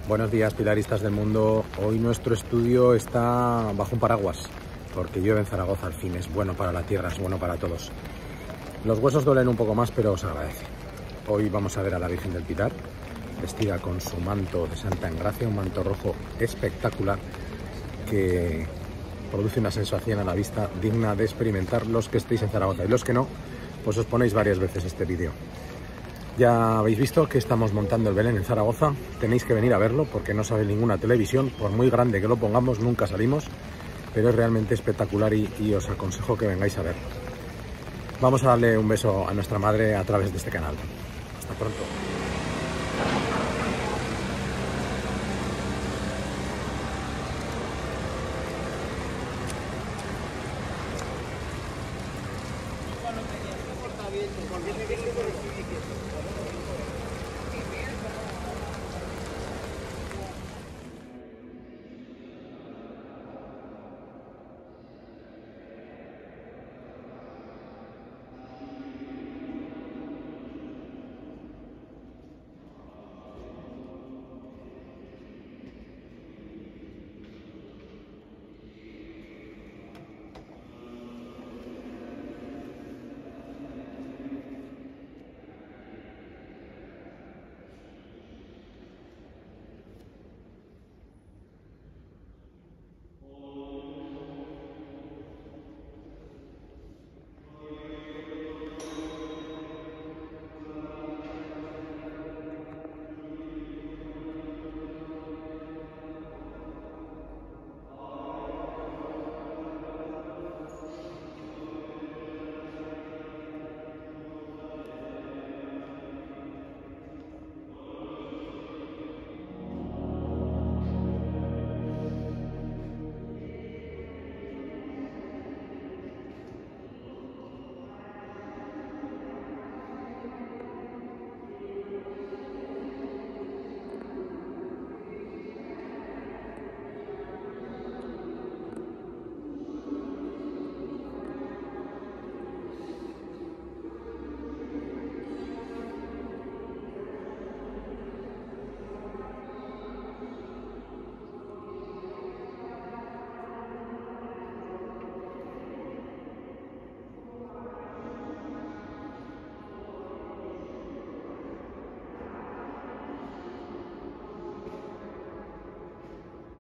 Buenos días, pilaristas del mundo. Hoy nuestro estudio está bajo un paraguas, porque llueve en Zaragoza al fin. Es bueno para la tierra, es bueno para todos. Los huesos duelen un poco más, pero os agradece. Hoy vamos a ver a la Virgen del Pilar, vestida con su manto de Santa Engracia, un manto rojo espectacular que produce una sensación a la vista digna de experimentar los que estéis en Zaragoza. Y los que no, pues os ponéis varias veces este vídeo. Ya habéis visto que estamos montando el Belén en Zaragoza. Tenéis que venir a verlo porque no sale ninguna televisión. Por muy grande que lo pongamos, nunca salimos. Pero es realmente espectacular y os aconsejo que vengáis a verlo. Vamos a darle un beso a nuestra madre a través de este canal. Hasta pronto.